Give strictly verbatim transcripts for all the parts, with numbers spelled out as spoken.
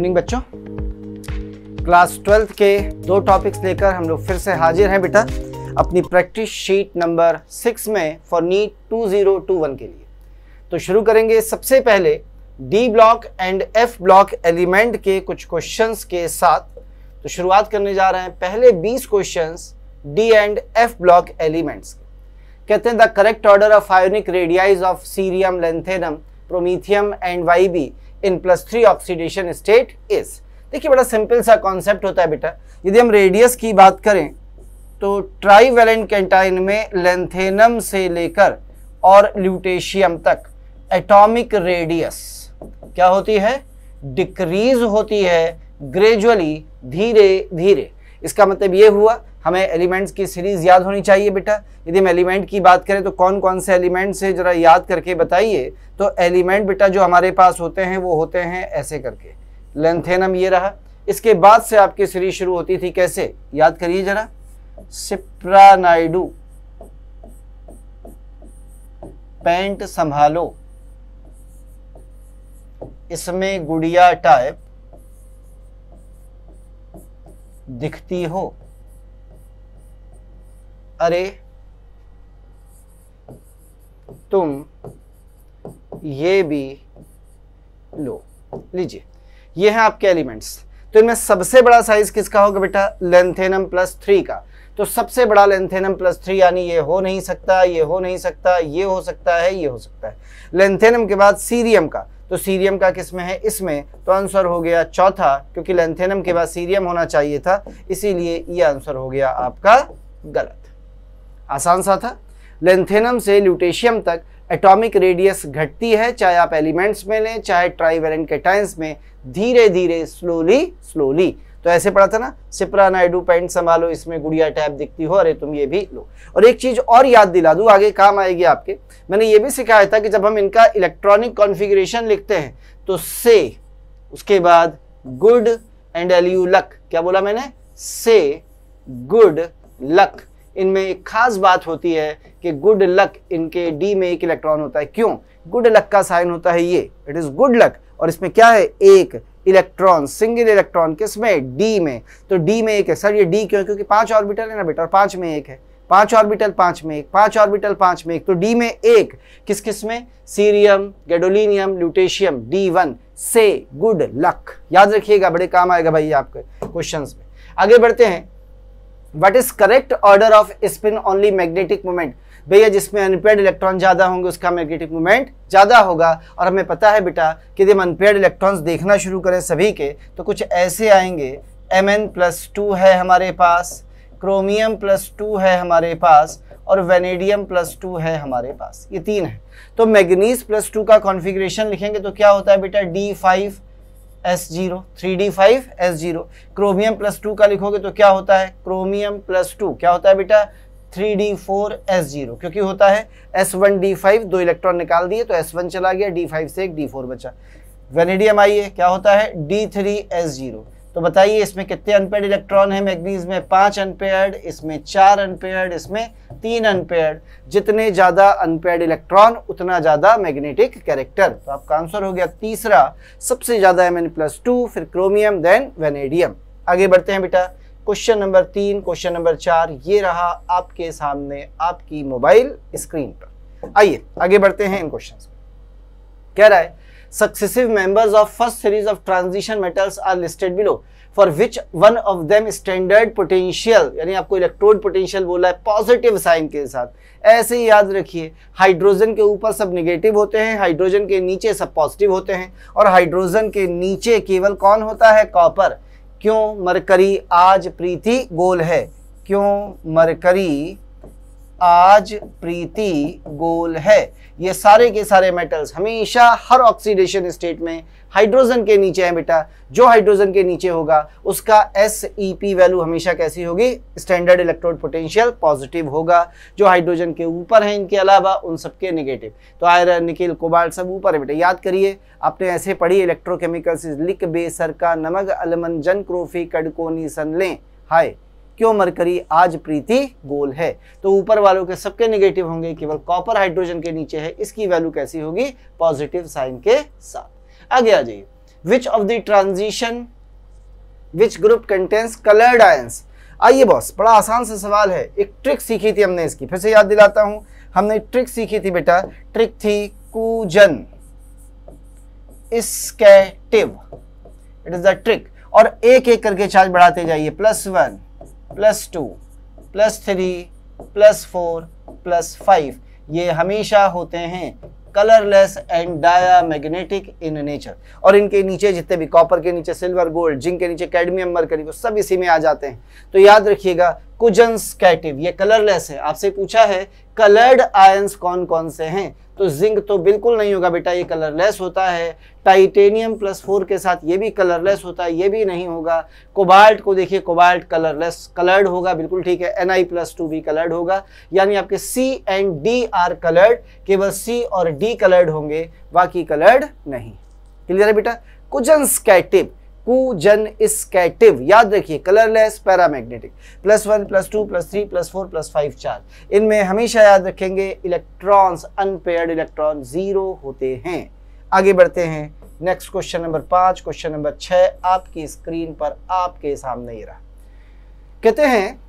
Evening बच्चों। Class twelfth के दो टॉपिक्स लेकर हम लोग फिर से हाजिर हैं बेटा अपनी प्रैक्टिस शीट नंबर सिक्स में फॉर नीट टू थाउजेंड इक्कीस के लिए। तो शुरू करेंगे सबसे पहले D block and F block element के कुछ क्वेश्चंस के साथ। तो शुरुआत करने जा रहे हैं पहले बीस questions D and F block elements. कहते हैं the correct order of ionic radii of cerium, lanthanum, promethium and YB in plus three oxidation state is. देखिए बड़ा सिंपल सा कॉन्सेप्ट होता है बेटा। यदि हम रेडियस की बात करें तो ट्राईवैलेंट कैटायन में लेंथेनम से लेकर और ल्यूटेशियम तक एटॉमिक रेडियस क्या होती है, डिक्रीज होती है ग्रेजुअली, धीरे धीरे। इसका मतलब ये हुआ हमें एलिमेंट्स की सीरीज याद होनी चाहिए बेटा। यदि हम एलिमेंट की बात करें तो कौन कौन से एलिमेंट से जरा याद करके बताइए। तो एलिमेंट बेटा जो हमारे पास होते हैं वो होते हैं ऐसे करके, लेंथेनम ये रहा। इसके बाद से आपकी सीरीज शुरू होती थी कैसे, याद करिए जरा, सिप्रानाइडू, पेंट संभालो, इसमें गुड़िया टाइप दिखती हो, अरे तुम ये भी लो। लीजिए ये हैं आपके एलिमेंट्स। तो इनमें सबसे बड़ा साइज किसका होगा बेटा, लेंथेनम प्लस थ्री का। तो सबसे बड़ा लेंथेनम प्लस थ्री, यानी ये हो नहीं सकता, ये हो नहीं सकता, ये हो सकता है, ये हो सकता है। लेंथेनम के बाद सीरियम का, तो सीरियम का किसमें है, इसमें। तो आंसर हो गया चौथा, क्योंकि लेंथेनम के बाद सीरियम होना चाहिए था, इसीलिए ये आंसर हो गया आपका गलत। आसान सा था। लेंथेनम से ल्यूटेशियम तक एटॉमिक रेडियस घटती है, चाहे आप एलिमेंट्स में लें चाहे ट्राईवैलेंट कैटायंस में, धीरे धीरे, स्लोली स्लोली। तो ऐसे पढ़ा था ना, सिप्रानाइडू, पेंट संभालो, इसमें गुड़िया टैब दिखती हो, अरे तुम ये भी लो। और एक चीज और याद दिला दूं, आगे काम आएगी आपके। मैंने ये भी सिखाया था कि जब हम इनका इलेक्ट्रॉनिक कॉन्फ़िगरेशन लिखते हैं तो से, उसके बाद गुड एंड एलयू लक, क्या बोला मैंने, से, गुड, लक। इनमें एक खास बात होती है कि गुड लक, इनके डी में एक इलेक्ट्रॉन होता है। क्यों, गुड लक का साइन होता है ये, इट इज गुड लक। और इसमें क्या है, एक इलेक्ट्रॉन, सिंगल इलेक्ट्रॉन, किसमें, डी में। तो डी में एक है। सर ये डी क्यों, क्योंकि पांच ऑर्बिटल है ना बेटा, और पांच में एक है, पांच ऑर्बिटल पांच में एक, पांच ऑर्बिटल पांच में एक, तो डी में एक। किस किस में, cerium, gadolinium, lutetium, D one, से गुड लक। याद रखिएगा, बड़े काम आएगा भाई आपके क्वेश्चंस में। आगे बढ़ते हैं। What is correct order of spin only magnetic moment. भैया जिसमें अनपेयर्ड इलेक्ट्रॉन ज्यादा होंगे उसका मैग्नेटिक मोमेंट ज्यादा होगा। और हमें पता है बेटा कि जब अनपेयर्ड इलेक्ट्रॉन्स देखना शुरू करें सभी के, तो कुछ ऐसे आएंगे, एम एन प्लस टू है हमारे पास, क्रोमियम प्लस टू है हमारे पास, और वेनेडियम प्लस टू है हमारे पास। ये तीन है। तो मैग्नीज प्लस टू का कॉन्फ़िगरेशन लिखेंगे तो क्या होता है बेटा, D five S zero, three D five S zero. Chromium plus two का लिखोगे तो क्या होता है, क्रोमियम प्लस टू क्या होता है बेटा, three D four S zero, क्योंकि होता है एस वन डी फाइव, दो इलेक्ट्रॉन निकाल दिए तो एस वन चला गया, डी फाइव से एक डी फोर बचा। वेनेडियम आइए, क्या होता है, डी थ्री एस जीरो। तो बताइए इसमें कितने अनपेयर्ड इलेक्ट्रॉन है, मैग्नीज में पांच अनपेयर्ड, इसमें चार अनपेयर्ड, इसमें तीन अनपेयर्ड। जितने ज्यादा अनपेयर्ड इलेक्ट्रॉन उतना ज्यादा मैग्नेटिक कैरेक्टर। तो आपका आंसर हो गया तीसरा, सबसे ज्यादा एम एन प्लस टू, फिर क्रोमियम, देन वेनेडियम। आगे बढ़ते हैं बेटा, क्वेश्चन नंबर तीन, क्वेश्चन नंबर चार ये रहा आपके सामने आपकी मोबाइल स्क्रीन पर। आइए आगे बढ़ते हैं इन क्वेश्चंस में। कह रहा है successive members of first series of transition metals are listed below, for which one of them standard potential, यानी आपको इलेक्ट्रोड पोटेंशियल बोला है पॉजिटिव साइन के साथ। ऐसे ही याद रखिए, हाइड्रोजन के ऊपर सब नेगेटिव होते हैं, हाइड्रोजन के नीचे सब पॉजिटिव होते हैं, और हाइड्रोजन के नीचे केवल कौन होता है, कॉपर। क्यों, मरकरी आज प्रीति गोल है, क्यों मरकरी आज प्रीति गोल है। ये सारे के सारे मेटल्स हमेशा हर ऑक्सीडेशन स्टेट में हाइड्रोजन के नीचे है बेटा। जो हाइड्रोजन के नीचे होगा उसका एस ई पी वैल्यू हमेशा कैसी होगी, स्टैंडर्ड इलेक्ट्रोड पोटेंशियल पॉजिटिव होगा। जो हाइड्रोजन के ऊपर है इनके अलावा उन सबके नेगेटिव। तो आयरन, निकेल, कोबाल्ट सब ऊपर है बेटा। याद करिए, आपने ऐसे पढ़ी, इलेक्ट्रोकेमिकल्स लिक बेसर का नमक अलमन जन क्रोफी कड़कोनी सनले हाय, क्यों मरकरी आज प्रीति गोल है। तो ऊपर वालों के सबके नेगेटिव होंगे, केवल कॉपर हाइड्रोजन के नीचे है, इसकी वैल्यू कैसी होगी, पॉजिटिव साइन के साथ। आगे आ जाइए, which of the transition which group contains coloured ions. आइए बॉस, बड़ा आसान सा सवाल है, एक ट्रिक सीखी थी हमने इसकी, फिर से याद दिलाता हूं। हमने ट्रिक सीखी थी बेटा, ट्रिक थी कूजन स्कैटिव, इट इज द ट्रिक। और एक एक करके चार्ज बढ़ाते जाइए, plus one plus two plus three plus four plus five, ये हमेशा होते हैं colourless and diamagnetic in nature. और इनके नीचे जितने भी, कॉपर के नीचे सिल्वर गोल्ड, जिंक के नीचे कैडमियम मरकरी, वो सब इसी में आ जाते हैं। तो याद रखिएगा कूजन स्कैटिव ये कलरलेस है। आपसे पूछा है कलर्ड आयंस कौन कौन से हैं, तो जिंक तो बिल्कुल नहीं होगा बेटा, ये कलरलेस होता है। टाइटेनियम प्लस फोर के साथ ये भी कलरलेस होता है, ये भी नहीं होगा। कोबाल्ट को देखिए, कोबाल्ट कलरलेस, कलर्ड होगा, बिल्कुल ठीक है। एन आई प्लस टू भी कलर्ड होगा, यानी आपके C and D are coloured, केवल सी और डी कलर्ड होंगे, बाकी कलर्ड नहीं। क्लियर है बेटा? कूजन स्कैटिव, कूजन स्कैटिव, याद रखिए colourless paramagnetic, plus one plus two plus three plus four plus five चार, इनमें हमेशा याद रखेंगे इलेक्ट्रॉन्स, अनपेयर्ड इलेक्ट्रॉन जीरो होते हैं। आगे बढ़ते हैं, नेक्स्ट क्वेश्चन नंबर पांच, क्वेश्चन नंबर छह आपकी स्क्रीन पर आपके सामने ही रहा। कहते हैं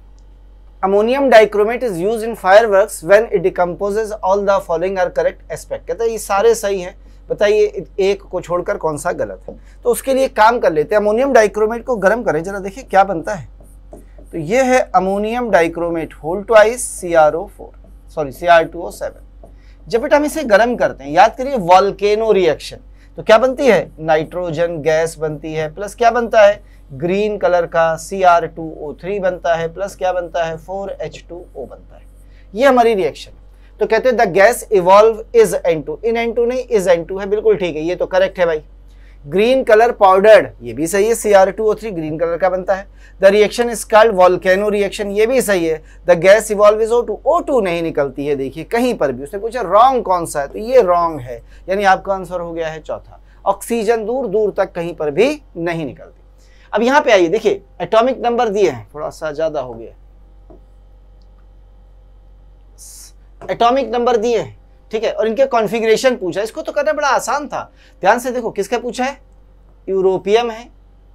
ammonium dichromate is used in fireworks when it decomposes all the following are correct aspect. कहते हैं ये सारे सही हैं, बताइए एक को छोड़कर कौन सा गलत है। तो उसके लिए काम कर लेते हैं, अमोनियम डाइक्रोमेट को गर्म करें, जरा देखिए क्या बनता है। तो ये है ammonium dichromate whole twice C R O four, sorry C R two O seven. जब बेटा हम इसे गर्म करते हैं, याद करिए वॉल्केनो रिएक्शन, तो क्या बनती है, नाइट्रोजन गैस बनती है, प्लस क्या बनता है, ग्रीन कलर का C R two O three बनता है, प्लस क्या बनता है, फोर एच टू ओ बनता है। ये हमारी रिएक्शन। तो कहते हैं the gas evolve is N two, इन एन टू नहीं इज एन टू है, बिल्कुल ठीक है, ये तो करेक्ट है भाई। ग्रीन कलर पाउडर्ड, ये भी सही है, C R two O three green colour का बनता है। The reaction is called volcano reaction, ये भी सही है। The gas evolve is O two, O two नहीं निकलती है, देखिए कहीं पर भी। उसने पूछा रॉन्ग कौन सा है, तो ये रॉन्ग है, यानी आपका आंसर हो गया है चौथा। ऑक्सीजन दूर दूर तक कहीं पर भी नहीं निकलती। अब यहां पे आइए, देखिए एटॉमिक नंबर दिए हैं, थोड़ा सा ज्यादा हो गया, एटॉमिक नंबर दिए हैं, ठीक है, और इनके कॉन्फ़िगरेशन पूछा। इसको तो करना बड़ा आसान था, ध्यान से देखो किसका पूछा है, यूरोपियम है,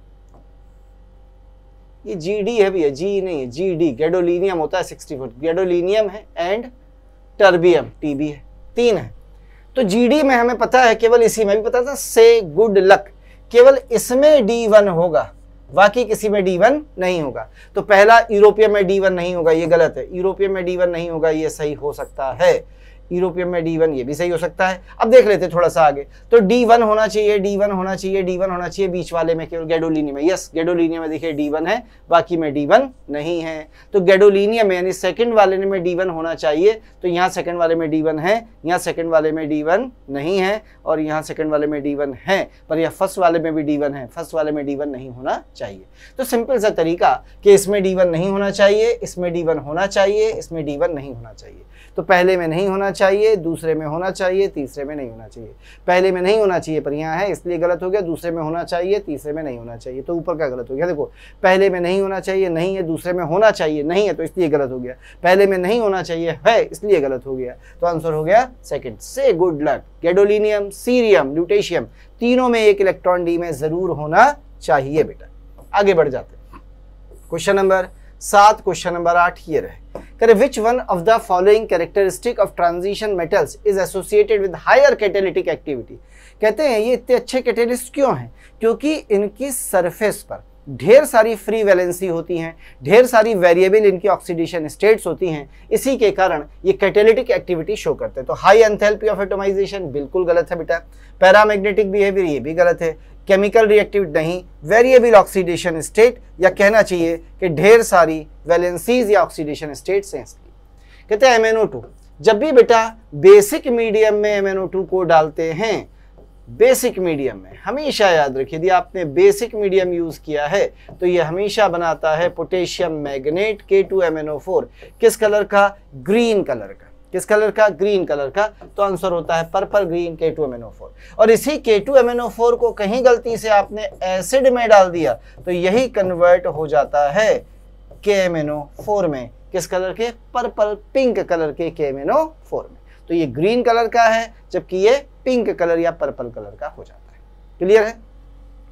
ये जीडी है भैया, जी नहीं है, जीडी, गैडोलिनियम होता है सिक्सटी फोर, गैडोलिनियम है एंड टर्बियम टीबी है, तीन है। तो जीडी में हमें पता है, केवल इसी में भी पता था, से गुड लक, केवल इसमें डी वन होगा, बाकी किसी में डी वन नहीं होगा। तो पहला यूरोपियम में डी वन नहीं होगा, ये गलत है। यूरोपियम में डी वन नहीं होगा, ये सही हो सकता है। यूरोपियम में डी वन, ये भी सही हो सकता है। अब देख लेते हैं थोड़ा सा आगे, तो डी वन होना चाहिए, डी वन होना चाहिए, डी वन होना चाहिए, बीच वाले में केवल गैडोलिनियम है। यस, गैडोलिनियम में देखिए डी वन है, बाकी में डी वन नहीं है। तो गैडोलिनियम में यानी सेकंड वाले में डी वन होना चाहिए, तो यहाँ सेकंड वाले में डी वन है, यहाँ सेकंड वाले में डी वन नहीं है, और यहाँ सेकंड वाले में डी वन है, पर यह फर्स्ट वाले में भी डी वन है, फर्स्ट वाले में डी वन नहीं होना चाहिए। तो सिंपल सा तरीका कि इसमें डी वन नहीं होना चाहिए, इसमें डी वन होना चाहिए, इसमें डी वन नहीं होना चाहिए। तो पहले में नहीं होना चाहिए, दूसरे में होना चाहिए, तीसरे में नहीं होना चाहिए। पहले में नहीं होना चाहिए पर यहाँ है इसलिए गलत हो गया, दूसरे में होना चाहिए, तीसरे में नहीं होना चाहिए, तो ऊपर का गलत हो गया। देखो पहले में नहीं होना चाहिए, नहीं है, दूसरे में होना चाहिए, नहीं है, तो इसलिए गलत हो गया। पहले में नहीं होना चाहिए, है, इसलिए गलत हो गया। तो आंसर हो गया सेकंड, से good luck. Gadolinium, cerium, lutetium, तीनों में एक इलेक्ट्रॉन डी में जरूर होना चाहिए बेटा। आगे बढ़ जाते हैं, क्वेश्चन नंबर सात, क्वेश्चन नंबर आठ ये रहे। करे which one of the following characteristic of transition metals is associated with higher catalytic activity. कहते हैं ये इतने अच्छे कैटेलिस्ट क्यों हैं, क्योंकि इनकी सरफेस पर ढेर सारी फ्री वैलेंसी होती हैं, ढेर सारी वेरिएबल इनकी ऑक्सीडेशन स्टेट्स होती हैं, इसी के कारण ये कैटालिटिक एक्टिविटी शो करते हैं। तो हाई एंथैल्पी ऑफ एटोमाइजेशन बिल्कुल गलत है बेटा। पैरामैग्नेटिक बिहेवियर ये भी गलत है। केमिकल रिएक्टिव नहीं, वेरिएबल ऑक्सीडेशन स्टेट, या कहना चाहिए कि ढेर सारी वैलेंसीज या ऑक्सीडेशन स्टेट्स हैं इसकी। कहते हैं एम एन ओ टू, जब भी बेटा बेसिक मीडियम में एम एन ओ टू को डालते हैं, बेसिक मीडियम में हमेशा याद रखिए, यदि आपने बेसिक मीडियम यूज किया है तो ये हमेशा बनाता है potassium magnet K two M N O four. किस कलर का, ग्रीन कलर का। किस कलर का, ग्रीन कलर का। तो आंसर होता है purple green K two M N O four. और इसी K two M N O four को कहीं गलती से आपने एसिड में डाल दिया तो यही कन्वर्ट हो जाता है के एम एन ओ फोर में। किस कलर के, पर्पल पिंक कलर के के एम एन ओ फोर में। तो ये ग्रीन कलर का है, जबकि ये पिंक कलर या पर्पल कलर का हो जाता है। क्लियर है?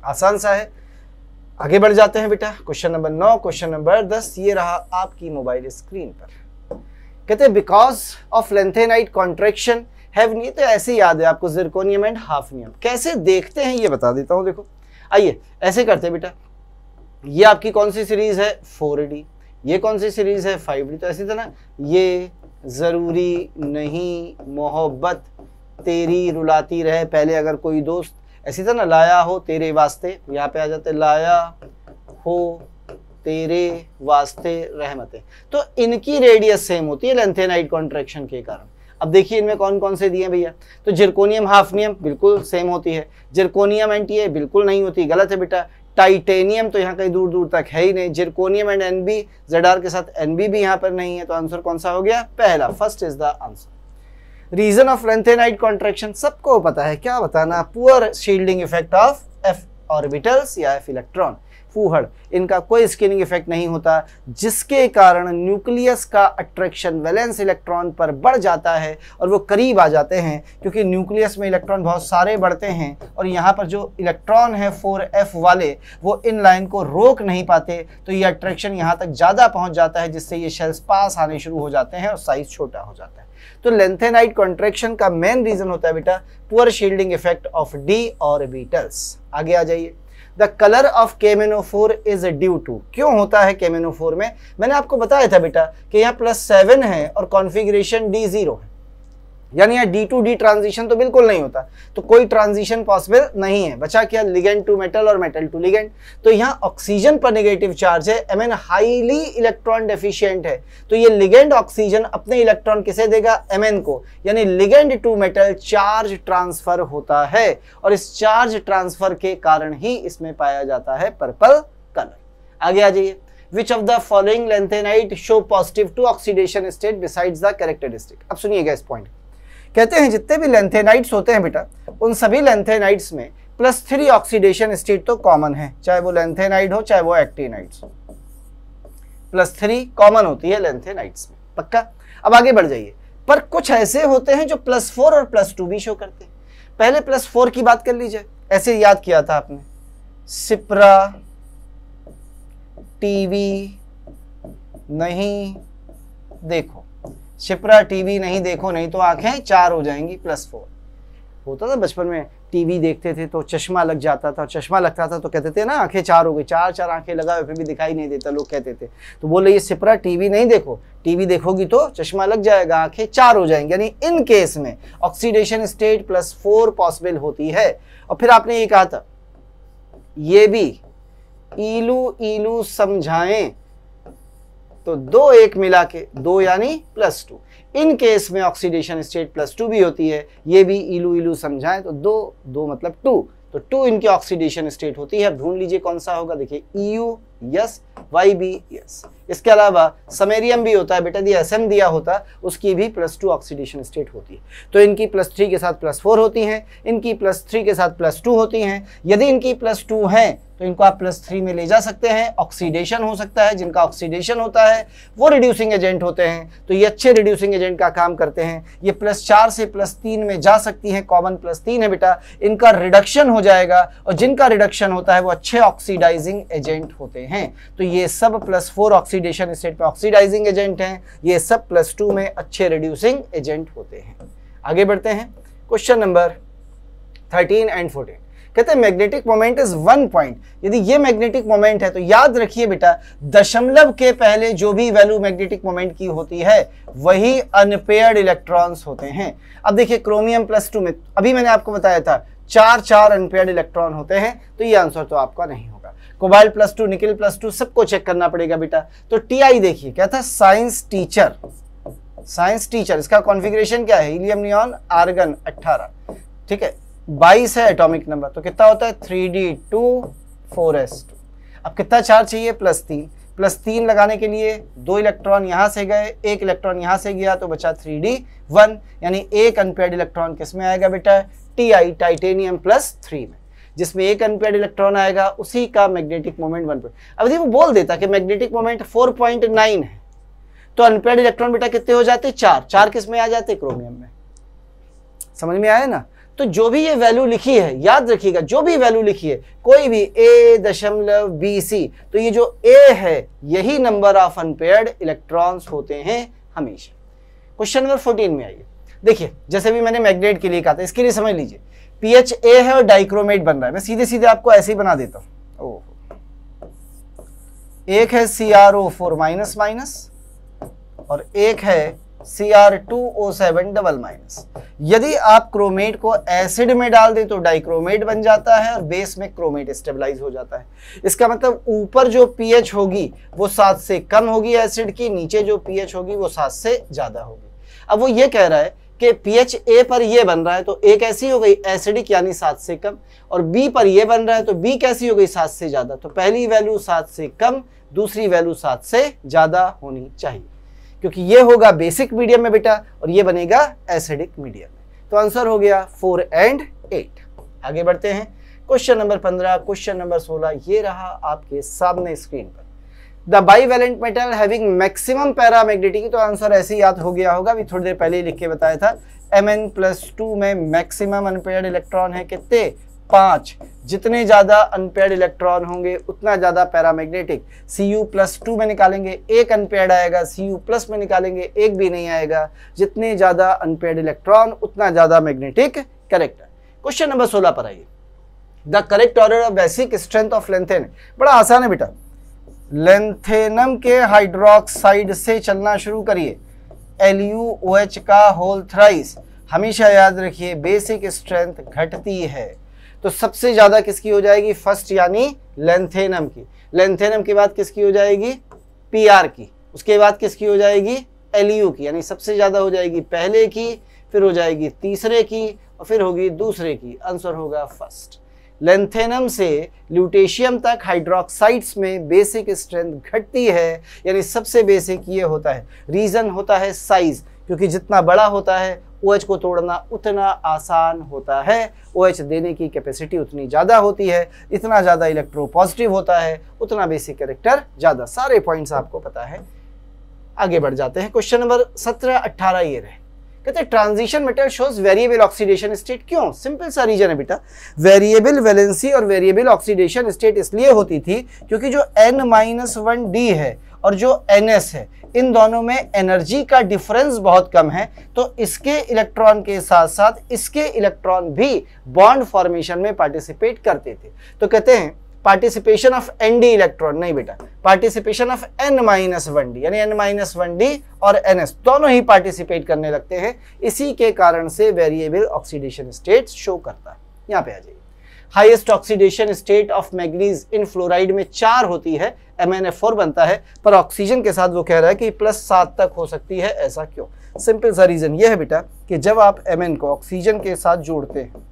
आसान सा है। आगे बढ़ जाते हैं बेटा, क्वेश्चन नंबर नौ, क्वेश्चन नंबर दस ये रहा आपकी मोबाइल स्क्रीन पर। कहते हैं because of lanthanide contraction have, नहीं तो ऐसे याद है आपको, जिरकोनियम एंड हाफनियम। कैसे देखते हैं ये बता देता हूं। देखो आइए ऐसे करते हैं बेटा, ये आपकी कौन सी सीरीज है फोर डी, ये कौन सी सीरीज है फाइव डी। तो ऐसी था ना, ये जरूरी नहीं मोहब्बत तेरी रुलाती रहे, पहले अगर कोई दोस्त ऐसी था ना, लाया हो तेरे वास्ते, यहाँ पे आ जाते लाया हो तेरे वास्ते रहमतें। तो इनकी रेडियस सेम होती है लेंथेनाइट कॉन्ट्रैक्शन के कारण। अब देखिए इनमें कौन कौन से दिए भैया, तो जिरकोनियम हाफनियम बिल्कुल सेम होती है, जिरकोनियम एंड टी बिल्कुल नहीं होती, गलत है बेटा। टाइटेनियम तो यहाँ कहीं दूर दूर तक है ही नहीं, जिरकोनियम एंड एनबी, जेडआर के साथ एनबी भी यहाँ पर नहीं है। तो आंसर कौन सा हो गया, पहला, first is the answer. Reason of lanthanide contraction सबको पता है, क्या बताना, poor shielding effect of F orbitals या एफ इलेक्ट्रॉन, फूहड़, इनका कोई स्किनिंग इफेक्ट नहीं होता, जिसके कारण न्यूक्लियस का अट्रैक्शन वैलेंस इलेक्ट्रॉन पर बढ़ जाता है और वो करीब आ जाते हैं, क्योंकि न्यूक्लियस में इलेक्ट्रॉन बहुत सारे बढ़ते हैं और यहाँ पर जो इलेक्ट्रॉन है फोर एफ वाले वो इन लाइन को रोक नहीं पाते, तो ये अट्रैक्शन यहाँ तक ज़्यादा पहुँच जाता है, जिससे ये शेल्स पास आने शुरू हो जाते हैं और साइज छोटा हो जाता है। तो लेंथेनाइट कॉन्ट्रैक्शन का मेन रीजन होता है बेटा poor shielding effect of D orbitals. आगे आ जाइए, the colour of chromophore is due to, क्यों होता है केमेनोफोर में, मैंने आपको बताया था बेटा कि यहाँ प्लस सेवन है और कॉन्फ़िगरेशन डी जीरो है, यानी यहाँ डी टू डी ट्रांजिशन तो बिल्कुल नहीं होता, तो कोई ट्रांजिशन पॉसिबल नहीं है। बचा क्या, लिगेंड टू मेटल और मेटल टू लिगेंड। तो यहाँ ऑक्सीजन पर नेगेटिव चार्ज है, M N highly electron deficient है, तो ये लिगेंड ऑक्सीजन अपने इलेक्ट्रॉन किसे देगा, एम एन को, यानी ligand to metal charge transfer होता है और इस चार्ज ट्रांसफर के कारण ही इसमें पाया जाता है पर्पल कलर। आगे आ जाइए, Which of the following lanthanide show positive to oxidation state besides the characteristic। अब सुनिएगा इस पॉइंट, कहते हैं जितने भी लेंथेनाइड्स होते हैं बेटा, उन सभी लेंथेनाइड्स में प्लस थ्री ऑक्सीडेशन स्टेट तो कॉमन है, चाहे वो लेंथेनाइड हो चाहे वो एक्टिनाइड्स हो, प्लस थ्री कॉमन होती है लेंथेनाइड्स में, पक्का। अब आगे बढ़ जाइए, पर कुछ ऐसे होते हैं जो प्लस फोर और प्लस टू भी शो करते हैं। पहले प्लस फोर की बात कर लीजिए, ऐसे याद किया था आपने, सिप्रा टीवी नहीं देखो, शिप्रा टीवी नहीं देखो, नहीं तो आंखें चार हो जाएंगी, प्लस फोर होता था बचपन में, टीवी देखते थे तो चश्मा लग जाता था, चश्मा लगता था तो कहते थे ना आंखें चार हो गई, चार चार आंखें लगा हुए फिर भी दिखाई नहीं देता, लोग कहते थे। तो बोले ये शिप्रा टीवी नहीं देखो, टीवी देखोगी तो चश्मा लग जाएगा, आंखें चार हो जाएंगी, यानी इन केस में oxidation state plus four possible होती है। और फिर आपने ये कहा था ये भी इलू इलू समझाएं, तो दो एक मिला के दो यानी प्लस टू, इन केस में ऑक्सीडेशन स्टेट प्लस टू भी होती है, ये भी इलू इलू समझाएं तो दो दो मतलब टू, तो टू इनकी ऑक्सीडेशन स्टेट होती है। ढूंढ लीजिए कौन सा होगा, देखिए EU yes, Y B yes. इसके अलावा समेरियम भी होता है बेटा, दिया एसएम दिया होता, उसकी भी प्लस टू ऑक्सीडेशन स्टेट होती है। तो इनकी प्लस थ्री के साथ प्लस फोर होती हैं, इनकी प्लस थ्री के साथ प्लस टू होती हैं। यदि इनकी प्लस टू हैं तो इनको आप प्लस थ्री में ले जा सकते हैं, ऑक्सीडेशन हो सकता है, जिनका ऑक्सीडेशन होता है वो रिड्यूसिंग एजेंट होते हैं, तो ये अच्छे रिड्यूसिंग एजेंट का काम करते हैं। ये प्लस चार से प्लस तीन में जा सकती हैं, कॉमन प्लस तीन है बेटा, इनका रिडक्शन हो जाएगा और जिनका रिडक्शन होता है वो अच्छे ऑक्सीडाइजिंग एजेंट होते हैं। तो ये सब प्लस फोर ऑक्सीडेशन स्टेट में ऑक्सीडाइजिंग एजेंट हैं, ये सब प्लस टू में अच्छे रिड्यूसिंग एजेंट होते हैं। आगे बढ़ते हैं, question number thirteen and fourteen, कहते हैं magnetic moment is one point. यदि ये मैग्नेटिक मोमेंट है तो याद रखिए बेटा, दशमलव के पहले जो भी वैल्यू मैग्नेटिक मोमेंट की होती है वही अनपेयर्ड इलेक्ट्रॉन्स होते हैं। अब देखिए क्रोमियम प्लस टू में अभी मैंने आपको बताया था चार चार अनपेयर्ड इलेक्ट्रॉन होते हैं, तो ये आंसर तो आपका नहीं होगा। Cobalt plus two, nickel plus two, सबको चेक करना पड़ेगा बेटा। तो टी आई देखिए क्या था, साइंस टीचर, साइंस टीचर, इसका कॉन्फ़िगरेशन क्या है, हीलियम नियॉन आर्गन अट्ठारह, ठीक है, बाईस है एटॉमिक नंबर, तो कितना होता है three D two four S two. अब कितना चार्ज चाहिए, प्लस तीन, प्लस तीन लगाने के लिए दो इलेक्ट्रॉन यहाँ से गए, एक इलेक्ट्रॉन यहाँ से गया, तो बचा थ्री डी वन, यानी एक अनपेयर्ड इलेक्ट्रॉन किस में आएगा बेटा, T I titanium plus three में, जिसमें एक अनपेयर्ड इलेक्ट्रॉन आएगा उसी का मैग्नेटिक मोमेंट वन। अब यदि वो बोल देता कि magnetic moment four point nine है, तो अनपेयर्ड इलेक्ट्रॉन बेटा कितने हो जाते, चार, चार किस में आ जाते, क्रोमियम में। समझ में आया ना। तो जो भी ये वैल्यू लिखी है, याद रखिएगा, जो भी वैल्यू लिखी है, कोई भी ए दशमलव बी सी, तो ये जो ए है यही नंबर ऑफ अनपेयर्ड इलेक्ट्रॉन्स होते हैं हमेशा। क्वेश्चन नंबर फोर्टीन में आइए। देखिए, जैसे भी मैंने मैग्नेट के लिए कहा था, इसके लिए समझ लीजिए, पीएच ए है और डाइक्रोमेट बन रहा है। मैं सीधे सीधे आपको ऐसे ही बना देता हूं। ओह, एक है C R O four minus minus और एक है C R two O seven double minus. यदि आप क्रोमेट को एसिड में डाल दें तो डाइक्रोमेट बन जाता है और बेस में क्रोमेट स्टेबलाइज हो जाता है। इसका मतलब ऊपर जो पीएच होगी वो सात से कम होगी एसिड की, नीचे जो पीएच होगी वो सात से ज्यादा होगी। अब वो ये कह रहा है कि पीएच ए पर ये बन रहा है तो ए कैसी हो गई, एसिडिक यानी सात से कम, और बी पर ये बन रहा है तो बी कैसी हो गई, सात से ज्यादा। तो पहली वैल्यू सात से कम, दूसरी वैल्यू सात से ज्यादा होनी चाहिए, क्योंकि ये होगा बेसिक मीडियम में बेटा और ये बनेगा एसिडिक मीडियम में। तो आंसर हो गया फोर एंड एट। आगे बढ़ते हैं, क्वेश्चन नंबर पंद्रह, क्वेश्चन नंबर सोलह, ये रहा आपके सामने स्क्रीन पर। The bivalent metal having maximum paramagnetic, तो आंसर ऐसे ही याद हो गया होगा, अभी थोड़ी देर पहले ही लिख के बताया था। एम एन प्लस टू में मैक्सिमम अनपेयर्ड इलेक्ट्रॉन है कितने, पांच। जितने ज्यादा अनपेयर्ड इलेक्ट्रॉन होंगे उतना ज्यादा paramagnetic. C U plus two में निकालेंगे एक अनपेयर्ड आएगा, सी यू प्लस में निकालेंगे एक भी नहीं आएगा। जितने ज्यादा अनपेयर्ड इलेक्ट्रॉन उतना ज्यादा मैग्नेटिक कैरेक्टर। क्वेश्चन नंबर सोलह पर आइए। The correct order of basic strength of lanthanon, बड़ा आसान है बेटा। लेंथेनम के हाइड्रोक्साइड से चलना शुरू करिए, एल यू ओ एच का होल थ्राइस। हमेशा याद रखिए बेसिक स्ट्रेंथ घटती है, तो सबसे ज्यादा किसकी हो जाएगी, फर्स्ट यानी लेंथेनम की। लेंथेनम के बाद किसकी हो जाएगी, पी आर की। उसके बाद किसकी हो जाएगी, एल यू की, यानी सबसे ज्यादा हो जाएगी पहले की, फिर हो जाएगी तीसरे की और फिर होगी दूसरे की। आंसर होगा फर्स्ट। लेंथेनम से ल्यूटेशियम तक हाइड्रोक्साइड्स में बेसिक स्ट्रेंथ घटती है, यानी सबसे बेसिक ये होता है। रीजन होता है साइज, क्योंकि जितना बड़ा होता है OH को तोड़ना उतना आसान होता है, OH देने की कैपेसिटी उतनी ज़्यादा होती है, इतना ज़्यादा इलेक्ट्रोपॉजिटिव होता है, उतना बेसिक कैरेक्टर ज़्यादा। सारे पॉइंट्स आपको पता है। आगे बढ़ जाते हैं, क्वेश्चन नंबर सत्रह अट्ठारह ये रहे। कहते हैं transition metal shows variable oxidation state. क्यों, सिंपल सा रीजन है बेटा। वेरिएबल वैलेंसी और वेरिएबल ऑक्सीडेशन स्टेट इसलिए होती थी क्योंकि जो एन माइनस वन डी है और जो एन एस है, इन दोनों में एनर्जी का डिफरेंस बहुत कम है, तो इसके इलेक्ट्रॉन के साथ साथ इसके इलेक्ट्रॉन भी बॉन्ड फॉर्मेशन में पार्टिसिपेट करते थे। तो कहते हैं participation of N D electron, नहीं बेटा, participation of N minus one D, यानी एन माइनस वन डी और एन एस दोनों ही पार्टिसिपेट करने लगते हैं। इसी के कारण से वेरिएबल ऑक्सीडेशन स्टेट शो करता है। यहाँ पे आ जाइए। Highest oxidation state of manganese in fluoride में चार होती है, एम एन एफ फोर बनता है, पर ऑक्सीजन के साथ वो कह रहा है कि प्लस सात तक हो सकती है। ऐसा क्यों? सिंपल सा रीजन ये है बेटा कि जब आप एम एन को ऑक्सीजन के साथ जोड़ते हैं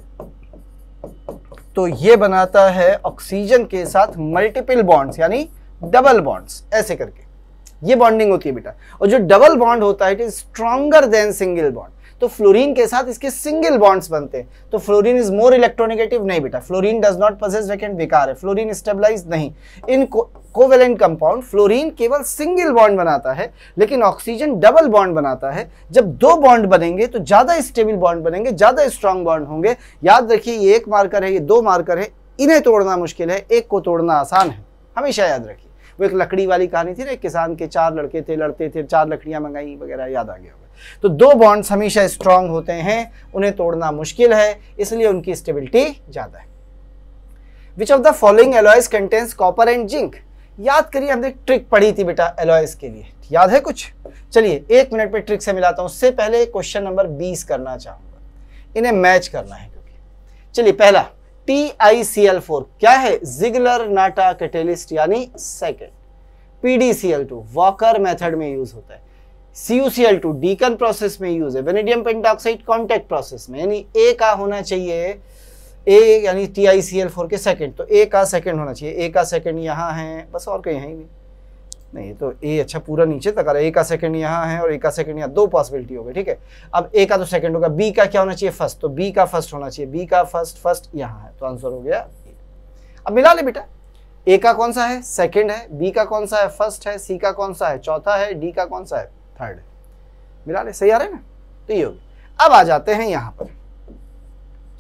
तो ये बनाता है ऑक्सीजन के साथ मल्टीपल बॉन्ड्स, यानी डबल बॉन्ड्स, ऐसे करके ये बॉन्डिंग होती है बेटा। और जो डबल बॉन्ड होता है it is stronger than single bond. तो फ्लोरीन के साथ इसके सिंगल बॉन्ड्स बनते हैं, तो फ्लोरीन इज मोर इलेक्ट्रोनेगेटिव। नहीं बेटा, fluorine does not possess vacant, बेकार है। फ्लोरीन स्टेबलाइज नहीं। इन कोवेलेंट कंपाउंड फ्लोरीन केवल सिंगल बॉन्ड बनाता है, लेकिन ऑक्सीजन डबल बॉन्ड बनाता है। जब दो बॉन्ड बनेंगे तो ज्यादा स्टेबल बॉन्ड बनेंगे, ज्यादा स्ट्रॉन्ग बॉन्ड होंगे। याद रखिए ये एक मार्कर है, ये दो मार्कर है, इन्हें तोड़ना मुश्किल है, एक को तोड़ना आसान है। हमेशा याद रखिए। वो एक लकड़ी वाली कहानी थी ना, एक किसान के चार लड़के थे, लड़ते थे, चार लकड़ियां मंगाई वगैरह, याद आ गया होगा। तो दो बॉन्ड्स हमेशा स्ट्रांग होते हैं, उन्हें तोड़ना मुश्किल है, इसलिए उनकी स्टेबिलिटी ज्यादा है। Which of the following alloys contains copper and zinc? याद करिए, हमने ट्रिक पढ़ी थी बेटा एलॉयज के लिए, याद है कुछ? चलिए एक मिनट में ट्रिक से मिलाता हूं। उससे पहले क्वेश्चन नंबर बीस करना चाहूंगा, इन्हें मैच करना है क्योंकि। चलिए पहला T I C L four क्या है? जिगलर नाटा कैटेलिस्ट, यानी second. P D C L two Wacker method में यूज होता है। C U C L two Deacon process में यूज है। वेनेडियम पेंटॉक्साइड कॉन्टैक्ट प्रोसेस में, यानी ए का होना चाहिए, ए यानी T I C L four के सेकंड, तो ए का सेकंड होना चाहिए। ए का सेकंड यहाँ है, बस और कहीं है ही नहीं। नहीं तो ए अच्छा पूरा नीचे तक आ रहा है। ए का सेकंड यहाँ है और ए का सेकंड यहाँ, दो पॉसिबिलिटी हो गई, ठीक है। अब ए का तो सेकंड होगा, बी का क्या होना चाहिए? फर्स्ट, तो बी का फर्स्ट होना चाहिए। बी का फर्स्ट, फर्स्ट यहाँ है, तो आंसर हो गया। अब मिला ले बेटा, ए का कौन सा है? सेकंड है। बी का कौन सा है? फर्स्ट है। सी का कौन सा है? चौथा है। डी का कौन सा है? थर्ड है। मिला ले, सही आ रहा है ना? तो ये हो गया। अब आ जाते हैं यहाँ पर,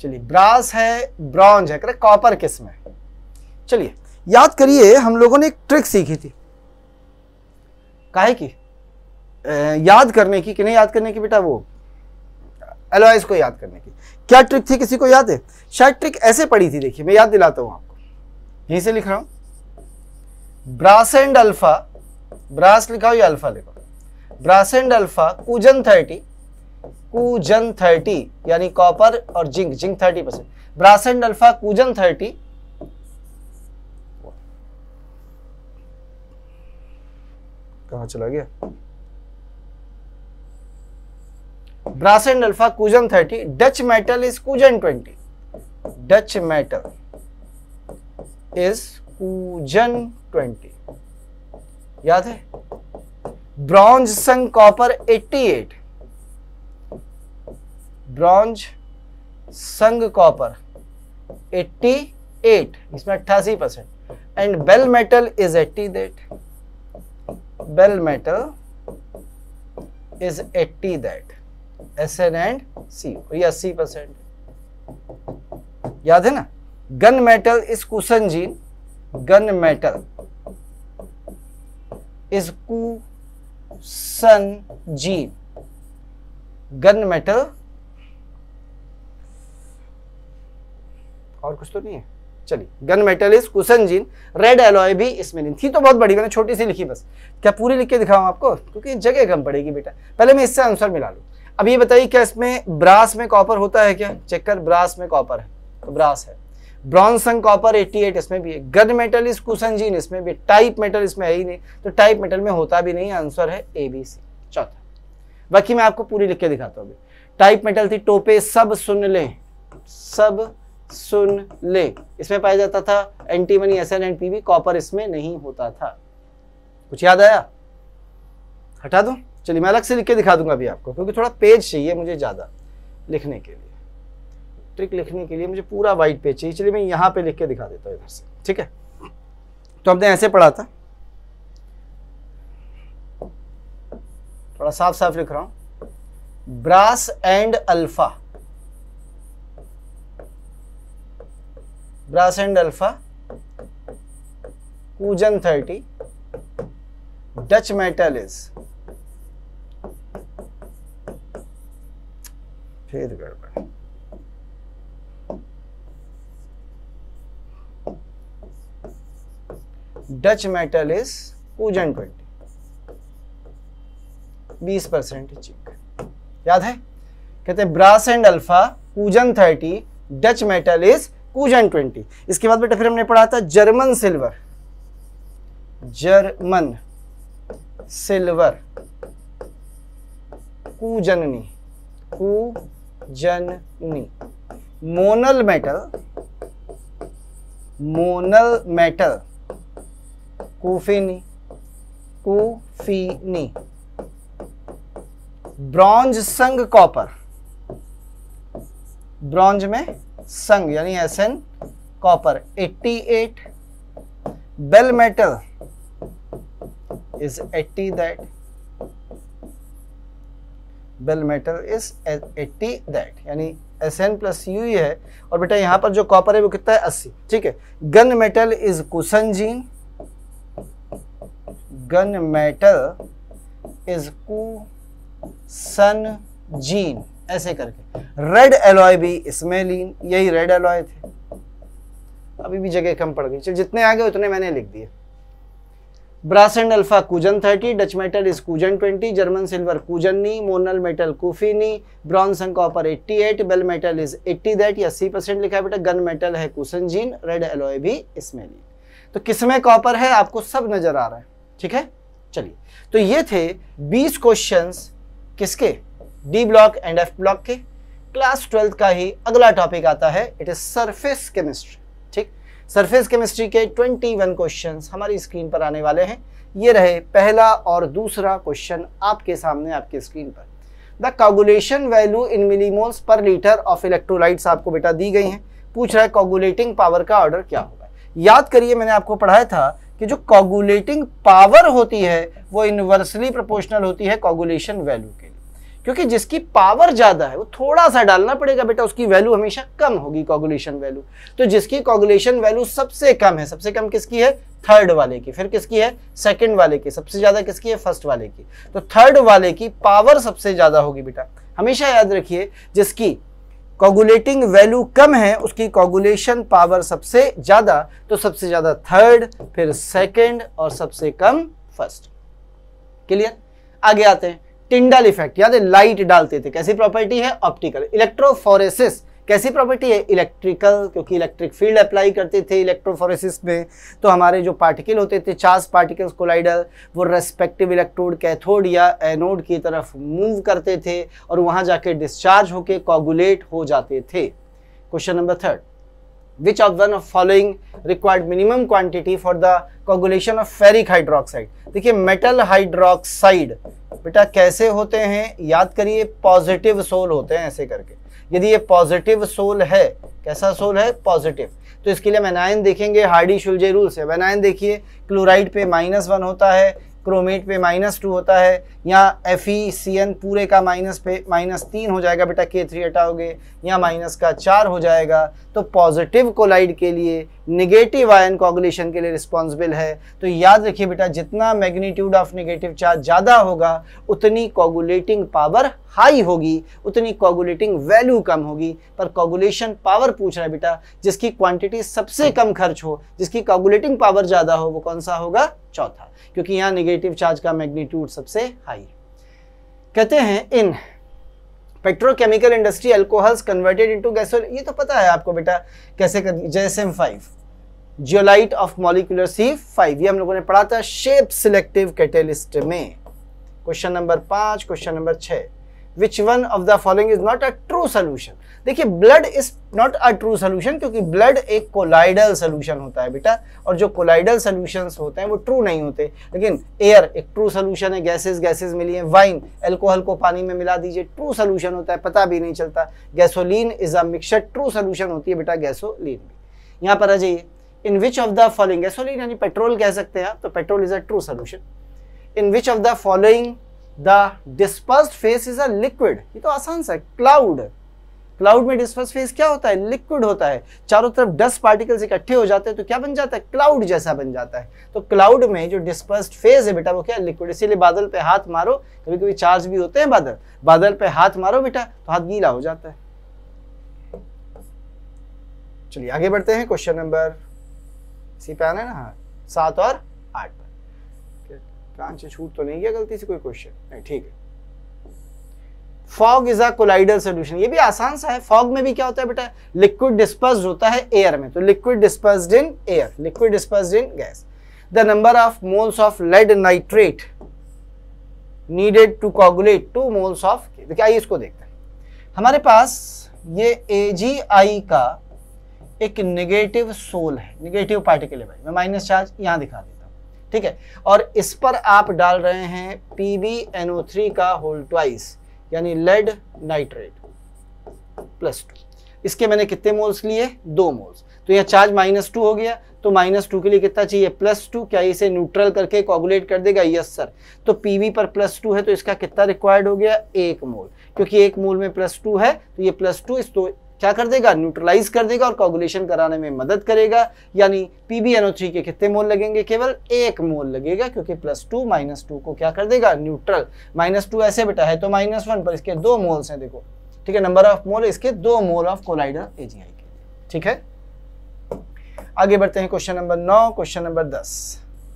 चलिए ब्रास है, ब्रॉन्ज है, करेक्ट, कॉपर किस में? चलिए याद करिए, हम लोगों ने एक ट्रिक सीखी थी, काहे की? याद करने की कि नहीं याद करने की बेटा, वो एलॉयज को याद करने की। क्या ट्रिक थी, किसी को याद है? शायद ट्रिक ऐसे पड़ी थी, देखिए मैं याद दिलाता हूं आपको, यहीं से लिख रहा हूं। ब्रास एंड अल्फा, ब्रास लिखा हो या अल्फा लिखा हो, ब्रास एंड अल्फा कूजन थर्टी, कूजन थर्टी यानी कॉपर और zinc, zinc thirty percent, brass and alpha कूजन थर्टी, कहां चला गया? ब्रास एंड अल्फा कूजन थर्टी, डच मेटल इज कूजन ट्वेंटी, डच मेटल इज कूजन ट्वेंटी, याद है? ब्रॉन्ज संग कॉपर अट्ठासी, ब्रॉन्ज संग कॉपर अट्ठासी, इसमें अट्ठासी percent, and bell metal is eighty that, bell metal is eighty that, S N and C, ये अस्सी परसेंट, याद है ना? गन मेटल इज कुसनजीन, गन मेटल इज कुसनजीन, गन मेटल, और कुछ तो नहीं है, चलिए गन मेटल इज कुसनजीन, रेड एलॉय भी इसमें नहीं थी, तो बहुत बड़ी, मैंने छोटी सी लिखी बस। क्या पूरी लिख के दिखाऊं आपको, क्योंकि जगह कम पड़ेगी बेटा, पहले मैं इससे आंसर मिला लूं। अब ये बताइए क्या इसमें ब्रास में कॉपर होता है क्या? चेक कर, ब्रास में कॉपर है तो ब्रास है, ब्रॉन्ज संग कॉपर अट्ठासी इसमें भी है, गन मेटल इज कुसनजीन इसमें भी, टाइप मेटल इसमें है ही नहीं, तो टाइप मेटल में होता भी नहीं, आंसर है ए बी सी। चौथा, बाकी मैं आपको पूरी लिख के दिखाता हूँ। टाइप मेटल थी टोपे, सब सुन ले, सब सुन ले, इसमें पाया जाता था antimony, S N and P B, copper इसमें नहीं होता था। कुछ याद आया? हटा दूं? चलिए मैं अलग से लिख के दिखा दूंगा अभी आपको, क्योंकि थोड़ा पेज चाहिए मुझे ज्यादा लिखने के लिए, ट्रिक लिखने के लिए मुझे पूरा वाइट पेज चाहिए। चलिए मैं यहाँ पे लिख के दिखा देता हूँ इधर से, ठीक है? तो हमने ऐसे पढ़ा था, थोड़ा साफ साफ लिख रहा हूं, brass and alpha, brass and alpha कूजन थर्टी, डच मेटल इज, फिर गड़बड़, डच मेटल इज कूजन ट्वेंटी, बीस परसेंट जिंक, याद है? कहते हैं ब्रास एंड अल्फा कूजन थर्टी, डच मेटल इज कूजन ट्वेंटी। इसके बाद बेटा फिर हमने पढ़ा था जर्मन सिल्वर, जर्मन सिल्वर कूजननी, कूजननी, मोनल मेटल, मोनल मेटल कूफीनी, कूफीनी, ब्रॉन्ज संग कॉपर, ब्रॉन्ज में संग यानी एस एन कॉपर अट्ठासी, bell metal is eighty that, bell metal is eighty that, यानी एस एन प्लस यू ही है, और बेटा यहां पर जो कॉपर है वो कितना है? अस्सी, ठीक है? गन मेटल इज कुसनजीन, गन मेटल इज कुसनजीन, ऐसे करके। रेड एलॉय भी इसमें लीन, यही रेड एलॉय थे, अभी भी जगह कम पड़ गई, चल जितने आ गए उतने मैंने लिख दिए। ब्रास एंड अल्फा कूजन थर्टी, डच मेटल इज कूजन ट्वेंटी, जर्मन सिल्वर कूजननी, मोनल मेटल कूफीनी, ब्रॉन्ज एंड कॉपर अट्ठासी, bell metal is eighty that, ये अस्सी परसेंट लिखा है बेटा। गन मेटल है कुसनजीन, रेड एलॉय भी इसमें लीन। तो किसमें कॉपर है आपको सब नजर आ रहा है, ठीक है? चलिए, तो ये थे बीस क्वेश्चंस किसके? D block and F block के। क्लास ट्वेल्थ का ही अगला टॉपिक आता है, इट इज सरफेस केमिस्ट्री, ठीक? सरफेस केमिस्ट्री के इक्कीस क्वेश्चंस हमारी स्क्रीन पर आने वाले हैं। ये रहे पहला और दूसरा क्वेश्चन आपके सामने आपके स्क्रीन पर। The coagulation value in millimoles per litre of electrolytes आपको बेटा दी गई हैं। पूछ रहा है कोगुलेटिंग पावर का ऑर्डर क्या होगा। याद करिए मैंने आपको पढ़ाया था कि जो कोगुलेटिंग पावर होती है वो इनवर्सली प्रोपोर्शनल होती है कोगुलेशन वैल्यू के लिए। क्योंकि जिसकी पावर ज्यादा है वो थोड़ा सा डालना पड़ेगा बेटा, उसकी वैल्यू हमेशा कम होगी कोगुलेशन वैल्यू। तो जिसकी कोगुलेशन वैल्यू सबसे कम है, सबसे कम किसकी है? थर्ड वाले की। फिर किसकी है? सेकंड वाले की। सबसे ज्यादा किसकी है? फर्स्ट वाले की। तो थर्ड वाले की पावर सबसे ज्यादा होगी बेटा। हमेशा याद रखिए, जिसकी कोगुलेटिंग वैल्यू कम है उसकी कोगुलेशन पावर सबसे ज्यादा। तो सबसे ज्यादा थर्ड, फिर सेकंड और सबसे कम फर्स्ट। क्लियर? आगे आते हैं, टिंडल इफेक्ट। याद है लाइट डालते थे, कैसी प्रॉपर्टी है? ऑप्टिकल। इलेक्ट्रोफोरेसिस कैसी प्रॉपर्टी है? इलेक्ट्रिकल, क्योंकि इलेक्ट्रिक फील्ड अप्लाई करते थे इलेक्ट्रोफोरेसिस में। तो हमारे जो पार्टिकल होते थे, चार्ज पार्टिकल्स कोलाइडल, वो रेस्पेक्टिव इलेक्ट्रोड कैथोड या एनोड की तरफ मूव करते थे और वहां जाके डिस्चार्ज होके कोगुलेट हो जाते थे। Question number third, Which of one of following required minimum quantity for the coagulation of ferric hydroxide? देखिए मेटल हाइड्रोक्साइड बेटा कैसे होते हैं? याद करिए, पॉजिटिव सोल होते हैं ऐसे करके। यदि ये पॉजिटिव सोल है, कैसा सोल है? पॉजिटिव। तो इसके लिए हम एनायन देखेंगे हार्डी शुल्जे रूल से। एनायन देखिए, क्लोराइड पे माइनस वन होता है, क्रोमेट पे माइनस टू होता है, यहाँ एफ ई सी एन पूरे का माइनस पे माइनस तीन हो जाएगा बेटा, के थ्री हटाओगे, यहाँ माइनस का चार हो जाएगा। तो पॉजिटिव कोलाइड के लिए नेगेटिव आयन कोगुलेशन के लिए रिस्पॉन्सिबल है। तो याद रखिए बेटा, जितना मैग्नीट्यूड ऑफ नेगेटिव चार्ज ज़्यादा होगा उतनी कोगुलेटिंग पावर हाई होगी, उतनी कोगुलेटिंग वैल्यू कम होगी। पर कोगुलेशन पावर पूछ रहा है बेटा, जिसकी क्वांटिटी सबसे कम खर्च हो, जिसकी कोगुलेटिंग पावर ज़्यादा हो, वो कौन सा होगा? चौथा, क्योंकि यहाँ नेगेटिव चार्ज का मैग्नीट्यूड सबसे हाई है। कहते हैं in petrochemical industry alcohols converted into gasoline. ये तो पता है आपको बेटा कैसे कर, Z S M five, zeolite of molecular sieve five, ये हम लोगों ने पढ़ा था शेप सिलेक्टिव कैटेलिस्ट में। क्वेश्चन नंबर पांच, क्वेश्चन नंबर छह, which one of the following is not a true solution? देखिए blood is not a true solution, क्योंकि ब्लड एक कोलाइडल सोल्यूशन होता है बेटा, और जो कोलाइडल सोल्यूशंस होते हैं वो ट्रू नहीं होते। लेकिन एयर एक ट्रू सोल्यूशन है, गैसेस गैसेस मिली हैं, वाइन अल्कोहल को पानी में मिला दीजिए, ट्रू सोल्यूशन होता है, पता भी नहीं चलता। Gasoline is a mixture, true solution होती है बेटा गैसोलीन भी। यहाँ पर आ जाइए, in which of the following, gasoline यानी पेट्रोल कह सकते हैं आप, तो petrol is a true solution. In which of the following the dispersed phase is a liquid? ये तो आसान सा है, क्लाउड। क्लाउड में डिस्पर्स्ड फेस क्या होता है? लिक्विड होता है। चारों तरफ डस्ट पार्टिकल्स इकट्ठे हो जाते हैं तो क्या बन जाता है? क्लाउड जैसा बन जाता है। तो क्लाउड में जो डिस्पर्स्ड फेस है बेटा वो क्या है? लिक्विड। इसीलिए बादल पे हाथ मारो, कभी कभी चार्ज भी होते हैं बादल, बादल पे हाथ मारो बेटा तो हाथ गीला हो जाता है। चलिए आगे बढ़ते हैं, क्वेश्चन नंबर इसी पे आना है ना, हाँ, सात और आठ पर। कान से छूट तो नहीं गया गलती से कोई क्वेश्चन? नहीं, ठीक है। Fog is a colloidal solution, ये भी आसान सा है। फॉग में भी क्या होता है बेटा? लिक्विड डिस्पर्स्ड होता है एयर में, तो liquid dispersed in air, liquid dispersed in gas. The number of moles of lead nitrate needed to coagulate two moles of, देखिए आइए इसको देखते हैं। हमारे पास ये ए जी आई का एक नेगेटिव सोल है, नेगेटिव पार्टिकल है भाई, मैं माइनस चार्ज यहाँ दिखा देता हूँ, ठीक है। और इस पर आप डाल रहे हैं P B N O three का होल ट्वाइस, यानी लेड नाइट्रेट प्लस टू। इसके मैंने कितने मोल्स लिए? दो मोल्स। तो यह चार्ज माइनस टू हो गया, तो माइनस टू के लिए कितना चाहिए? Plus two. क्या इसे न्यूट्रल करके कोगुलेट कर देगा? Yes sir. तो पीवी पर प्लस टू है तो इसका कितना रिक्वायर्ड हो गया? एक मोल। क्योंकि एक मोल में प्लस टू है तो ये प्लस टू इस तो क्या कर देगा? न्यूट्रलाइज कर देगा और कोगुलेशन कराने में मदद करेगा। यानी P B N O three के कितने मोल लगेंगे? केवल एक मोल लगेगा, क्योंकि प्लस टू माइनस टू को क्या कर देगा? न्यूट्रल। माइनस टू ऐसे बेटा है तो माइनस वन, पर इसके दो मोल्स हैं देखो, ठीक है। नंबर ऑफ मोल इसके दो मोल ऑफ कोलाइडल ए जी आई के, ठीक है। आगे बढ़ते हैं, क्वेश्चन नंबर नौ, क्वेश्चन नंबर दस।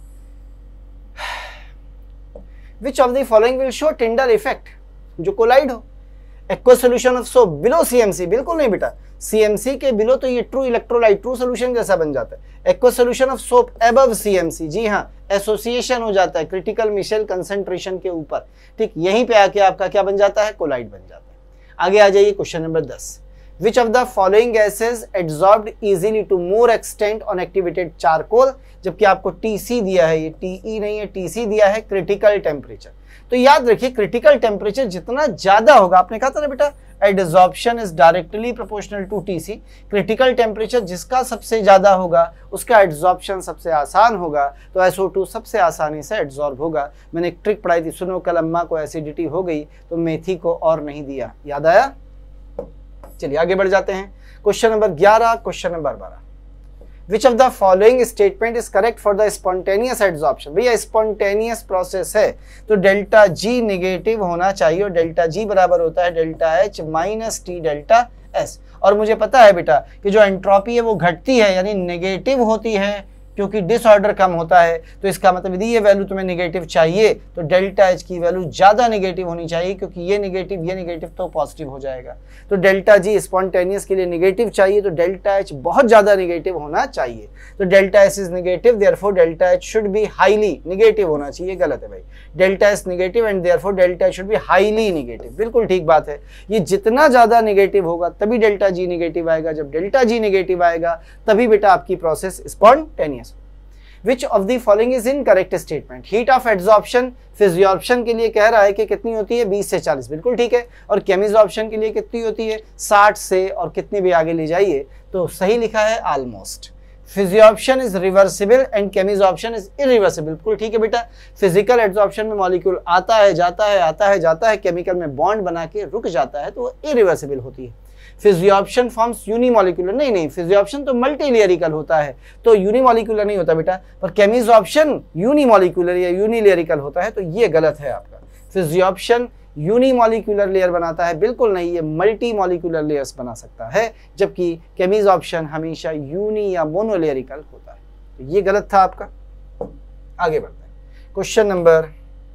Which of the following will show Tyndall effect? जो कोलाइड हो। Aqueous solution of soap below CMC, बिल्कुल नहीं बेटा, सीएमसी के बिलो तो ये ट्रू इलेक्ट्रोलाइट, ट्रू सॉल्यूशन जैसा बन जाता है। Aqueous solution of soap above CMC, जी हाँ, एसोसिएशन हो जाता है क्रिटिकल मिशेल कंसंट्रेशन के ऊपर, ठीक। यहीं पे आके आपका क्या बन जाता है? कोलाइड बन जाता है। आगे आ जाइए, क्वेश्चन नंबर दस। Which of the following gases absorbed easily to more extent on activated charcoal, जबकि आपको टीसी दिया है, ये टीई नहीं है, टीसी दिया है, क्रिटिकल टेम्परेचर। तो याद रखिए क्रिटिकल टेम्परेचर जितना ज्यादा होगा, आपने कहा था ना बेटा adsorption is directly proportional to TC, critical temperature जिसका सबसे ज्यादा होगा उसका एडजॉर्प्शन सबसे आसान होगा, तो एस ओ टू सबसे आसानी से एडजॉर्ब होगा। मैंने एक ट्रिक पढ़ाई थी, सुनो कल अम्मा को एसिडिटी हो गई तो मेथी को और नहीं दिया, याद आया? चलिए आगे बढ़ जाते हैं। क्वेश्चन नंबर ग्यारह, क्वेश्चन नंबर बारह, which of the following statement is correct for the spontaneous adsorption. भैया स्पॉन्टेनियस प्रोसेस है तो डेल्टा जी नेगेटिव होना चाहिए और डेल्टा जी बराबर होता है delta H minus T delta S. और मुझे पता है बेटा कि जो एंट्रोपी है वो घटती है यानी नेगेटिव होती है क्योंकि डिसऑर्डर कम होता है, तो इसका मतलब यदि ये वैल्यू तुम्हें नेगेटिव चाहिए तो डेल्टा एच की वैल्यू ज़्यादा नेगेटिव होनी चाहिए, क्योंकि ये नेगेटिव ये नेगेटिव तो पॉजिटिव हो जाएगा। तो डेल्टा जी स्पॉन्टेनियस के लिए नेगेटिव चाहिए तो डेल्टा एच बहुत ज़्यादा नेगेटिव होना चाहिए। तो delta S is negative, therefore delta H should be highly negative होना चाहिए। गलत है भाई, delta S negative and therefore delta H should be highly negative. बिल्कुल ठीक बात है, ये जितना ज़्यादा नेगेटिव होगा तभी डेल्टा जी नेगेटिव आएगा। जब डेल्टा जी नेगेटिव आएगा तभी बेटा आपकी process spontaneous. Which of the following is incorrect statement? Heat of adsorption physisorption के लिए कह रहा है कि कितनी होती है बीस से चालीस, बिल्कुल ठीक है। और केमिजॉर्प्शन के लिए कितनी होती है साठ से, और कितनी भी आगे ले जाइए तो सही लिखा है almost. Physisorption is reversible and chemisorption is irreversible, बिल्कुल ठीक है बेटा। फिजिकल एड्सॉर्प्शन में मॉलिक्यूल आता है जाता है आता है जाता है, केमिकल में बॉन्ड बना के रुक जाता है तो वो इरिवर्सिबल होती है। फिजियोर्प्शन फॉर्म्स यूनिमॉलिक्यूलर, नहीं नहीं फिजियोर्प्शन तो मल्टीलेयरिकल होता है तो यूनिमॉलिक्यूलर नहीं होता बेटा, पर केमिजॉर्प्शन यूनिमॉलिक्यूलर या यूनिलेयरिकल होता है, तो ये गलत है आपका। फिजियोर्प्शन यूनिमॉलिक्यूलर लेयर बनाता है, बिल्कुल नहीं, ये मल्टी मॉलिक्यूलर लेयर्स बना सकता है, जबकि केमिजॉर्प्शन हमेशा यूनि या मोनोलेयरिकल होता है, तो ये गलत था आपका। आगे बढ़ते हैं, question number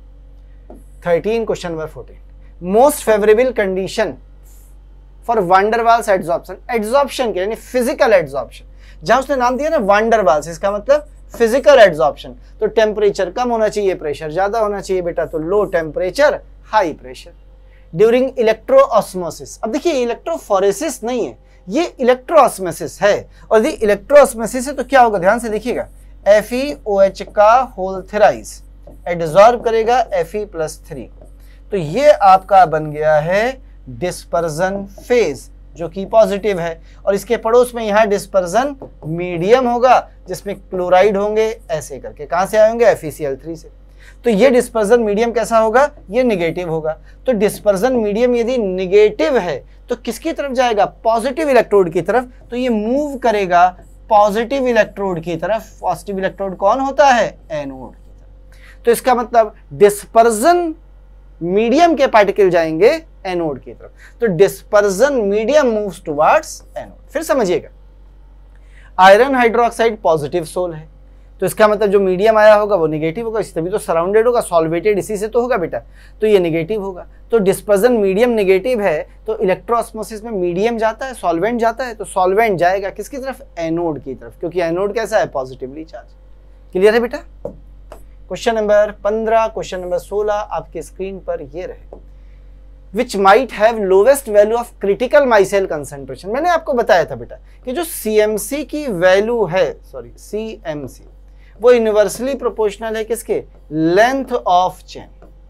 thirteen, question number fourteen, most favourable condition for van der Waals adsorption, adsorption के यानी फिजिकल एड्सॉर्प्शन, जहां उसने नाम दिया ना वान डर वाल्स, इसका मतलब फिजिकल एड्सॉर्प्शन, तो टेम्परेचर कम होना चाहिए प्रेशर ज्यादा होना चाहिए बेटा, तो low temperature high pressure. During electroosmosis, अब देखिए इलेक्ट्रोफोरेसिस नहीं है, ये इलेक्ट्रोऑस्मोसिस है, और यदि इलेक्ट्रोऑस्मोसिस है तो क्या होगा, ध्यान से देखिएगा, एफ ई ओ एच का होल थेराइज एड्सॉर्ब करेगा एफ ई प्लस थ्री को, तो ये आपका बन गया है डिस्पर्जन फेज जो कि पॉजिटिव है, और इसके पड़ोस में यहाँ डिस्पर्जन मीडियम होगा जिसमें क्लोराइड होंगे, ऐसे करके कहां से आएंगे F E C L three से, तो ये डिस्पर्जन मीडियम कैसा होगा, ये निगेटिव होगा। तो डिस्पर्जन मीडियम यदि निगेटिव है तो किसकी तरफ जाएगा, पॉजिटिव इलेक्ट्रोड की तरफ, तो ये मूव करेगा पॉजिटिव इलेक्ट्रोड की तरफ। पॉजिटिव इलेक्ट्रोड कौन होता है, एनोड की तरफ, तो इसका मतलब डिस्पर्जन मीडियम के पार्टिकल जाएंगे एनोड की तरफ, तो dispersion medium moves towards anode. फिर समझिएगा, आयरन हाइड्रोक्साइड पॉजिटिव सोल है, तो इसका मतलब जो मीडियम आया होगा वो नेगेटिव होगा, इसी तभी तो सराउंडेड होगा, सॉल्वेटेड इसी से तो होगा बेटा, तो ये नेगेटिव होगा। तो डिस्पर्जन मीडियम नेगेटिव है तो इलेक्ट्रोऑस्मोसिस में मीडियम जाता है, सॉल्वेंट जाता है, तो सॉल्वेंट जाएगा किसकी तरफ, एनोड की तरफ, क्योंकि एनोड कैसा है, पॉजिटिवली चार्ज। क्लियर है बेटा। क्वेश्चन नंबर पंद्रह, क्वेश्चन नंबर सोलह आपके स्क्रीन पर ये रहे, which might have lowest value of critical micelle concentration. मैंने आपको बताया था बेटा कि जो सीएमसी की वैल्यू है, सॉरी सीएमसी, वो यूनिवर्सली प्रोपोर्शनल है किसके, length of chain,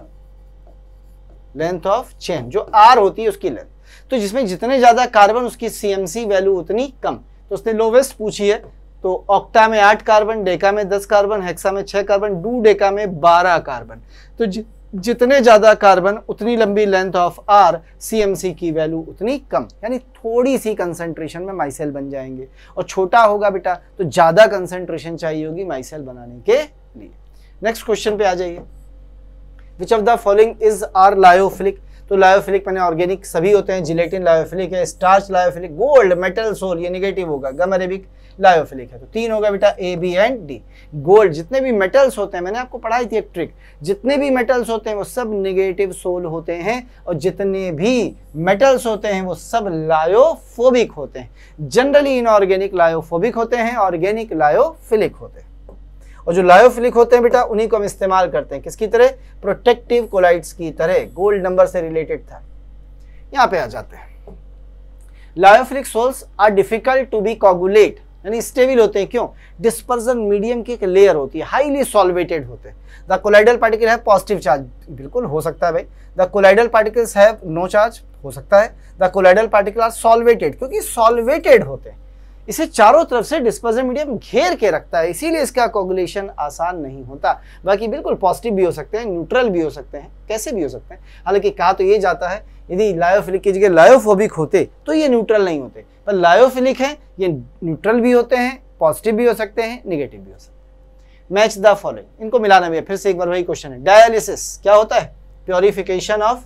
length of chain जो आर होती है उसकी लेंथ, तो जिसमें जितने ज्यादा कार्बन उसकी सीएमसी वैल्यू उतनी कम, तो उसने लोवेस्ट पूछी है, तो ऑक्टा में आठ कार्बन, डेका में दस कार्बन, हेक्सा में छह कार्बन, डू डेका में बारह कार्बन, तो जि, जितने ज्यादा कार्बन उतनी लंबी लेंथ ऑफ आर, सीएमसी की वैल्यू उतनी कम, यानी थोड़ी सी कंसंट्रेशन में माइसेल बन जाएंगे, और छोटा होगा बेटा तो ज्यादा कंसंट्रेशन चाहिए होगी माइसेल बनाने के लिए। नेक्स्ट क्वेश्चन पे आ जाइए, which of the following is are lyophilic, तो लायोफिलिक मैंने ऑर्गेनिक सभी होते हैं, जिलेटिन लायोफिलिक है, starch lyophilic, gold metal sol ये नेगेटिव होगा, गम अरेबिक लायोफिलिक है, तो तीन होगा बेटा A B and D. Gold जितने भी मेटल्स होते हैं, मैंने आपको पढ़ाई थी एक ट्रिक, जितने भी मेटल्स होते हैं वो सब नेगेटिव सोल होते हैं, और जितने भी मेटल्स होते हैं वो सब लायोफोबिक होते हैं। जनरली इनऑर्गेनिक लायोफोबिक होते हैं, ऑर्गेनिक लायोफिलिक होते हैं, और जो लायोफिलिक होते हैं बेटा उन्हीं को हम इस्तेमाल करते हैं किसकी तरह, प्रोटेक्टिव कोलाइड्स की तरह। गोल्ड नंबर से रिलेटेड था। यहाँ पे आ जाते हैं, lyophilic sols are difficult to be coagulate, यानी स्टेबल होते हैं। क्यों? डिस्पर्जन मीडियम की एक लेयर होती है, हाईली सॉल्वेटेड होते हैं। द कोलाइडल पार्टिकल है पॉजिटिव चार्ज, बिल्कुल हो सकता है भाई। The colloidal particles have no charge, हो सकता है। The colloidal particle are solvated, क्योंकि सॉल्वेटेड होते हैं, इसे चारों तरफ से डिस्पर्जन मीडियम घेर के रखता है, इसीलिए इसका कोगुलेशन आसान नहीं होता। बाकी बिल्कुल पॉजिटिव भी हो सकते हैं, न्यूट्रल भी हो सकते हैं, कैसे भी हो सकते हैं। हालांकि कहा तो ये जाता है यदि लायोफिलिक की जगह लायोफोबिक होते तो ये न्यूट्रल नहीं होते, पर लायोफिलिक है ये न्यूट्रल भी होते हैं, पॉजिटिव भी हो सकते हैं, निगेटिव भी हो सकते हैं। मैच द फॉलोइंग, इनको मिलाना भी है, फिर से एक बार वही क्वेश्चन है। डायलिसिस क्या होता है? प्योरिफिकेशन ऑफ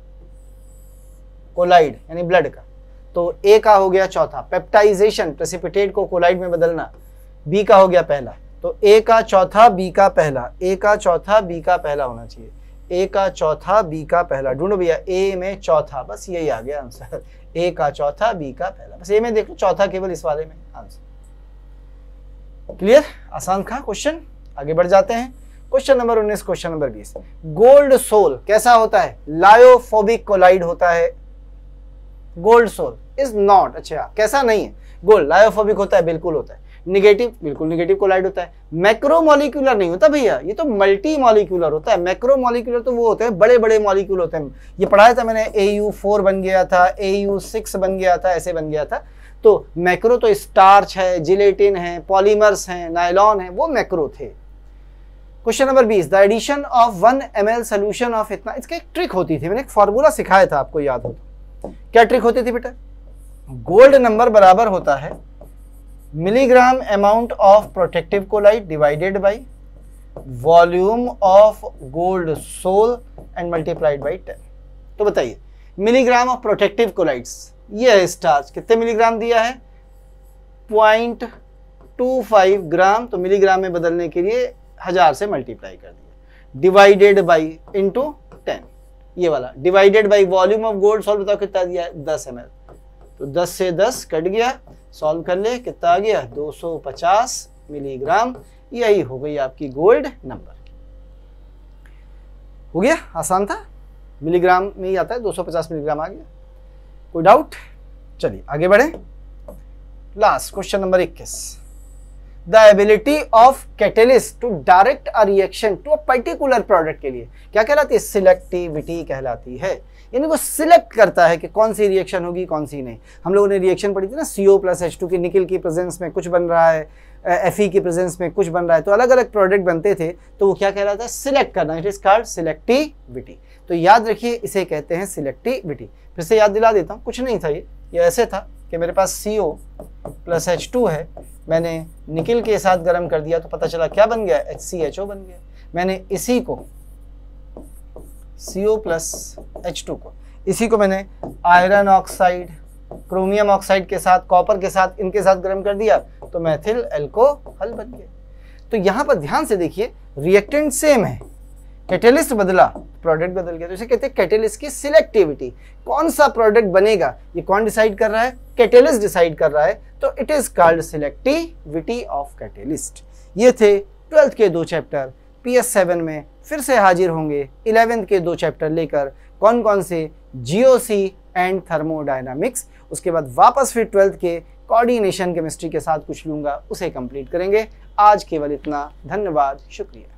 कोलाइड यानी ब्लड का, तो ए का हो गया चौथा। पेप्टाइजेशन, प्रेसिपिटेट को कोलाइड में बदलना, बी का हो गया पहला। तो ए का चौथा, बी का पहला, ए का चौथा, बी का पहला होना चाहिए। ए का चौथा, बी का पहला, ढूंढो भैया, ए में चौथा, बस यही आ गया आंसर। ए का चौथा, बी का पहला, बस ए में देख लो, चौथा केवल इस वाले में आंसर। क्लियर? आसान था क्वेश्चन। आगे बढ़ जाते हैं। क्वेश्चन नंबर उन्नीस, क्वेश्चन नंबर बीस। गोल्ड सोल कैसा होता है? लायोफोबिक कोलाइड होता है। गोल्ड सोल इज नॉट, अच्छा कैसा नहीं है? गोल्ड लायोफोबिक होता है, बिल्कुल होता है। निगेटिव, बिल्कुल निगेटिव कोलाइड होता है। मैक्रोमोलिक्यूलर नहीं होता भैया, ये तो मल्टी मॉलिक्यूलर होता है। मैक्रोमोलिक्यूलर तो वो होते हैं बड़े बड़े मॉलिक्यूल होते हैं, ये पढ़ाया था मैंने, ए यू फोर बन गया था, ए यू सिक्स बन गया था, ऐसे बन गया था। तो मैक्रो तो स्टार्च है, जिलेटिन है, पॉलीमर्स हैं, नायलॉन है, वो मैक्रो थे। क्वेश्चन नंबर बीस। The addition of one m l solution of इतना, इसका एक ट्रिक होती थी, मैंने एक फॉर्मूला सिखाया था, आपको याद हो तो। क्या ट्रिक होती थी बेटा? गोल्ड नंबर बराबर होता है milligram amount of protective colloid divided by volume of gold sol and multiplied by ten. तो बताइए, मिलीग्राम ऑफ प्रोटेक्टिव कोलाइड्स, ये है स्टार्च, कितने मिलीग्राम दिया है? पॉइंट टू फाइव ग्राम, तो मिलीग्राम में बदलने के लिए हजार से मल्टीप्लाई कर दिया, डिवाइडेड बाई इंटू टेन, ये वाला divided by volume of gold sol, बताओ कितना दिया है? दस एम एल, तो दस से दस कट गया, सॉल्व कर ले, कितना आ गया? दो सौ पचास मिलीग्राम। यही हो गई आपकी गोल्ड नंबर। हो गया, आसान था, मिलीग्राम में ही आता है, दो सौ पचास मिलीग्राम आ गया। कोई डाउट? चलिए आगे बढ़े। लास्ट क्वेश्चन नंबर इक्कीस। The ability of catalyst to direct a reaction to a particular product के लिए क्या कहलाती है? सिलेक्टिविटी कहलाती है, यानी वो सिलेक्ट करता है कि कौन सी रिएक्शन होगी कौन सी नहीं। हम लोगों ने रिएक्शन पढ़ी थी ना, C O plus H two की निकल की प्रेजेंस में कुछ बन रहा है, एफ ई की प्रेजेंस में कुछ बन रहा है, तो अलग अलग प्रोडक्ट बनते थे, तो वो क्या कहलाता है? सिलेक्ट करना। It is called selectivity. तो याद रखिए, इसे कहते हैं सिलेक्टिविटी। फिर से याद दिला देता हूँ, कुछ नहीं था ये ये ऐसे था कि मेरे पास C O plus H two है, मैंने निकल के साथ गर्म कर दिया तो पता चला क्या बन गया? एच सी एच ओ बन गया। मैंने इसी को C O plus H two को इसी को मैंने आयरन ऑक्साइड, क्रोमियम ऑक्साइड के साथ, कॉपर के साथ, इनके साथ गर्म कर दिया तो मैथिल एल्कोहल बन गया। तो यहाँ पर ध्यान से देखिए, रिएक्टेंट सेम है, कैटेलिस्ट बदला, प्रोडक्ट बदल गया। तो इसे कहते हैं कैटेलिस्ट की सिलेक्टिविटी। कौन सा प्रोडक्ट बनेगा ये कौन डिसाइड कर रहा है? कैटेलिस्ट डिसाइड कर रहा है। तो it is called selectivity of catalyst. ये थे ट्वेल्थ के दो चैप्टर। पी एस सेवन में फिर से हाजिर होंगे इलेवेंथ के दो चैप्टर लेकर, कौन कौन से? GOC and thermodynamics. उसके बाद वापस फिर ट्वेल्थ के कोऑर्डिनेशन केमिस्ट्री के साथ कुछ लूंगा, उसे कंप्लीट करेंगे। आज केवल इतना, धन्यवाद, शुक्रिया।